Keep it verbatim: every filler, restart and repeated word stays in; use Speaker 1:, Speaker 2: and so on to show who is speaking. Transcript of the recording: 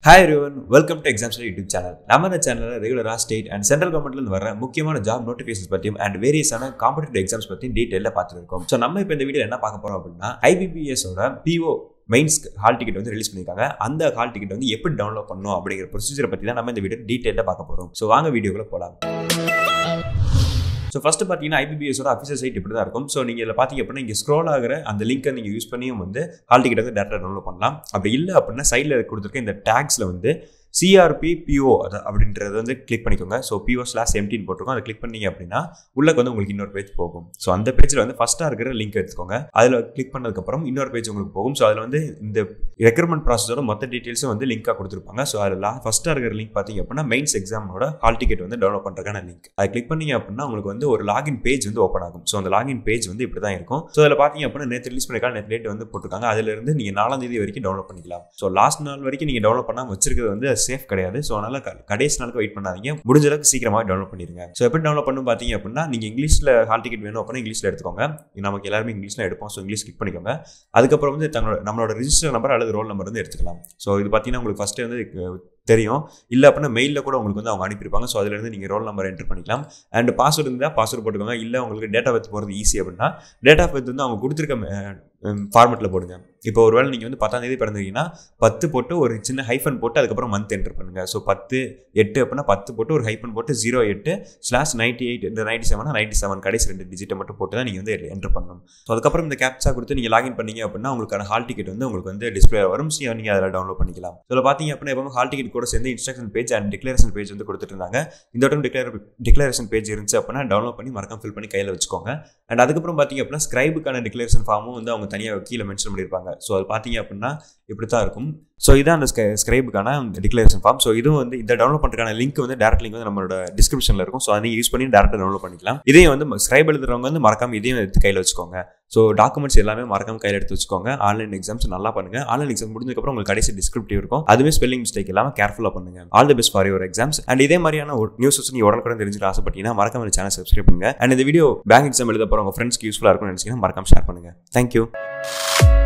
Speaker 1: Hi everyone, welcome to Exams YouTube channel. நம்ம இந்த சேனல்ல ரெகுலரா ஸ்டேட் அண்ட் சென்ட்ரல் கவர்மெண்ட்ல இருந்து வர முக்கியமான ஜாப் நோட்டிஃபிகேஷன்ஸ் பத்தியும் அண்ட் வேரியஸான காம்படிட்டிவ் எக்ஸாம்ஸ் பத்தியும் டீடைலா பார்த்துட்டு இருக்கோம். சோ நம்ம இப்போ இந்த வீடியோல என்ன பார்க்க போறோம் அப்படின்னா I B P S ஓட P O mains hall ticket வந்து ரிலீஸ் பண்ணிருக்காங்க. அந்த ஹால் டிக்கெட் வந்து எப்படி டவுன்லோட் பண்ணனும் அப்படிங்கிற ப்ரொசீஜரை பத்தி தான் நம்ம இந்த வீடியோ டீடைலா பார்க்க போறோம். சோ வாங்க வீடியோக்குள்ள போலாம். So first பார்த்தீங்கன்னா I B P S ஓட அஃபிஷியல் சைட் இப்படி தான் இருக்கும். ஸோ நீங்கள் இதில் பார்த்தீங்க அப்படின்னா இங்கே ஸ்க்ரோல் ஆகிற அந்த லிங்கை நீங்கள் யூஸ் பண்ணியும் வந்து ஹால் டிக்கெட் வந்து டேரக்டாக டவுன்லோட் பண்ணலாம். அப்படி இல்லை அப்படின்னா சைடில் கொடுத்துருக்க இந்த டேக்ஸில் வந்து C R P P O அது அப்படின்றது வந்து கிளிக் பண்ணிக்கோங்க. ஸோ P O ஸ்லாஷ் எம்டின்னு போட்டிருக்கோம். அதை கிளிக் பண்ணீங்க அப்படின்னா உள்ளக்கு வந்து உங்களுக்கு இன்னொரு பேஜ் போகும். ஸோ அந்த பேஜில் வந்து ஃபஸ்ட்டாக இருக்கிற லிங்க் எடுத்துக்கோங்க. அதில் கிளிக் பண்ணதுக்கப்புறம் இன்னொரு பேஜ் உங்களுக்கு போகும். ஸோ அதில் வந்து இந்த ரெக்ரூட்மெண்ட் ப்ராசஸோட மொத்த டீட்டெயில்ஸும் வந்து லிங்காக கொடுத்துருப்பாங்க. ஸோ அதில் ஃபஸ்ட்டாக இருக்கிற லிங்க் பார்த்தீங்க அப்படின்னா மெயின்ஸ் எக்ஸாமோட ஹால் டிக்கெட் வந்து டவுன்லோட் பண்ணுறதுக்கான லிங்க். அதை கிளிக் பண்ணீங்க அப்படின்னா உங்களுக்கு வந்து ஒரு லாகின் பேஜ் வந்து ஓப்பன் ஆகும். ஸோ அந்த லாகின் பேஜ் வந்து இப்படி தான் இருக்கும். ஸோ அதில் பார்த்தீங்க அப்படின்னா நேற்று ரிலீஸ் பண்ணிருக்காங்க, நேற்று டேட் வந்து போட்டிருக்காங்க. அதிலிருந்து நீங்கள் நாலாம் தேதி வரைக்கும் டவுன்லோட் பண்ணிக்கலாம். ஸோ லாஸ்ட் நாள் வரைக்கும் நீங்கள் டவுன்லோட் பண்ணாமல் வச்சிருக்கிறது வந்து சேஃப் கிடையாது. ஸோ அதனால கடைசி நாளுக்கு வெயிட் பண்ணாதீங்க, முடிஞ்ச அளவுக்கு சீக்கிரமாக டவுன்லோட் பண்ணிருங்க. ஸோ எப்படி டவுன்லோட் பண்ணணும் பார்த்தீங்க அப்படின்னா நீங்கள் இங்கிலீஷில் ஹால் டிக்கெட் வேணும் அப்படின்னா இங்கிலீஷில் எடுத்துக்கோங்க. நமக்கு எல்லாருமே இங்கிலீஷில் எடுப்போம். ஸோ இங்கிலீஷ் கிளிக் பண்ணிக்கோங்க. அதுக்கப்புறம் வந்து தங்களோட நம்மளோட ரிஜிஸ்டர் நம்பர் அல்லது ரோல் நம்பர் வந்து எடுத்துக்கலாம். ஸோ இது பார்த்தீங்கன்னா உங்களுக்கு ஃபஸ்ட்டு வந்து தெரியும், இல்லை அப்படின்னா மெயிலில் கூட உங்களுக்கு வந்து அவங்க அனுப்பியிருப்பாங்க. ஸோ அதிலிருந்து நீங்கள் ரோல் நம்பர் என்டர் பண்ணிக்கலாம். அண்ட் பாஸ்வேர்டு இருந்தால் பாஸ்வேர்டு போட்டுக்கோங்க. இல்லை உங்களுக்கு டேட் ஆஃப் பர்த் போகிறது ஈஸி அப்படின்னா டேட் ஆஃப் பர்த் வந்து அவங்க கொடுத்துருக்க ஃபார்மெட்டில் போடுங்க. இப்போ ஒரு வேளை நீங்கள் வந்து பத்தாம் தேதி பிறந்தீங்கன்னா பத்து போட்டு ஒரு சின்ன ஹைஃபன் போட்டு அதுக்கப்புறம் மந்த் என்டர் பண்ணுங்கள். ஸோ பத்து எட்டு அப்படின்னா பத்து போட்டு ஒரு ஹைஃபன் போட்டு ஜீரோ எட்டு ஸ்லாஷ் நைன்டி எயிட் இந்த நைன்டி செவனா நைன்டி செவன் கடைசி ரெண்டு டிஜிட்டை மட்டும் போட்டு தான் நீங்கள் வந்து என்டர் பண்ணணும். ஸோ அதுக்கப்புறம் இந்த கேப்சா கொடுத்து நீங்கள் லாகின் பண்ணீங்க அப்படின்னா உங்களுக்கான ஹால் டிக்கெட் வந்து உங்களுக்கு வந்து டிஸ்பிளே வரும். ஸோ நீங்கள் அதில் டவுன்லோட் பண்ணிக்கலாம். ஸோ பார்த்தீங்க அப்படின்னா எப்போ ஹால் டிக்கெட் கூட சேர்ந்து instruction page and declaration page வந்து கொடுத்துட்டு இருந்தாங்க. இந்த டைம் டிக்ளேர் டிக்ளரேஷன் பேஜ் இருந்துச்சு அப்படின்னா டவுன்லோட் பண்ணி மறக்காம ஃபில் பண்ணி கையில் வச்சுக்கோங்க. அண்ட் அதுக்கப்புறம் பார்த்தீங்க அப்படின்னா ஸ்கிரைபுக்கான டிக்ளரேஷன் ஃபார்மும் வந்து அவங்க தனியாக கீழே மென்ஷன் பண்ணியிருப்பாங்க. ஸோ அது பார்த்தீங்க அப்படின்னா இப்படி தான் இருக்கும். ஸோ இதான் அந்த ஸ்கிரைபுக்கான டிக்ளரேஷன் ஃபார்ம். ஸோ இதுவும் வந்து இந்த டவுன்லோட் பண்ணுறதுக்கான லிங்க் வந்து டேரக்ட் லிங்க் வந்து நம்மளோட டிஸ்கிரிப்ஷனில் இருக்கும். ஸோ அதை யூஸ் பண்ணி டேரக்டாக டவுன்லோட் பண்ணிக்கலாம். இதையும் வந்து ஸ்கிரைப் எழுதுறவங்க வந்து மறக்காம இதையும் எடுத்து கையில் வச்சுக்கோங்க. ஸோ டாக்குமெண்ட்ஸ் எல்லாமே மறக்காம கையில் எடுத்து வச்சுக்கோங்க. ஆன்லைன் எக்ஸாம்ஸ் நல்லா பண்ணுங்க. ஆன்லைன் எக்ஸாம் முடிஞ்சதுக்கப்புறம் உங்களுக்கு கடைசி டிஸ்கிரிப்டிவ் இருக்கும். அதுவே ஸ்பெல்லிங் மிஸ்டேக் இல்லாமல் கேர்ஃபுல்லாக பண்ணுங்க. All the best for your exams. And இதே மாதிரியான ஒரு நியூஸஸ் நீங்கள் உடனுக்குடன் தெரிஞ்சுக்க ஆசைப்பட்டீங்கன்னா மறக்காம சேனல் சப்ஸ்கிரைப் பண்ணுங்க. அண்ட் இந்த வீடியோ பேங்க் எக்ஸாம் எழுத போகிற உங்கள் ஃப்ரெண்ட்ஸ்க்கு யூஸ்ஃபுல்லாக இருக்கும்னு நினைச்சீங்கன்னா மறக்காம ஷேர் பண்ணுங்க. தேங்க்யூ.